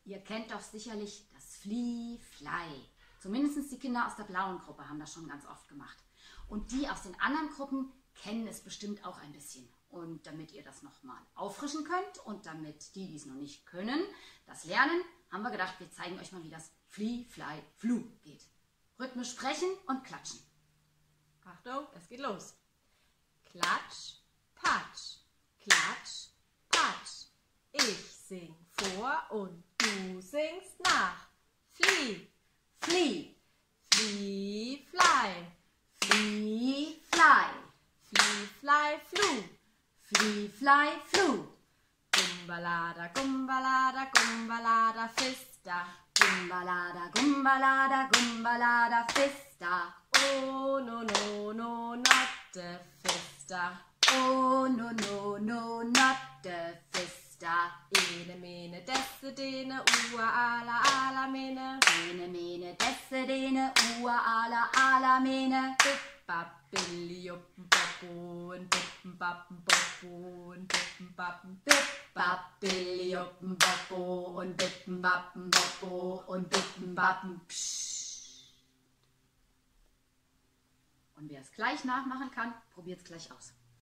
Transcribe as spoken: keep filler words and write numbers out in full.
Ihr kennt doch sicherlich das Flie, Fly. Zumindest die Kinder aus der blauen Gruppe haben das schon ganz oft gemacht. Und die aus den anderen Gruppen kennen es bestimmt auch ein bisschen. Und damit ihr das nochmal auffrischen könnt und damit die, die es noch nicht können, das lernen, haben wir gedacht, wir zeigen euch mal, wie das Flie, Fly, Flu geht. Rhythmisch sprechen und klatschen. Achtung, es geht los. Klatsch, Patsch, Klatsch, Patsch. Ich sing vor und du singst nach. Flie, Flie, Flie, Fly, Flie, Fly, Flie, Fly, Flu. Flie, Fly, Flu. Gumbalada, Gumbalada, Gumbalada, Fista. Gumbalada, Gumbalada, Gumbalada, Fista. Oh, no, no, no, not the Fista. Oh, no, no, no, not the Fista. Ene, mene, desse, dene, ua, ala, ala, mene. Ene, mene, desse, dene, ua, ala, ala, mene. Bap, billi, juppen, bappo, und bippen, bappen, boppo, und bippen, bappen, Bip, bap, billi, juppen, boppo und bippen, bappen, boppo und bippen, bappen, psch. Und wer es gleich nachmachen kann, probiert es gleich aus.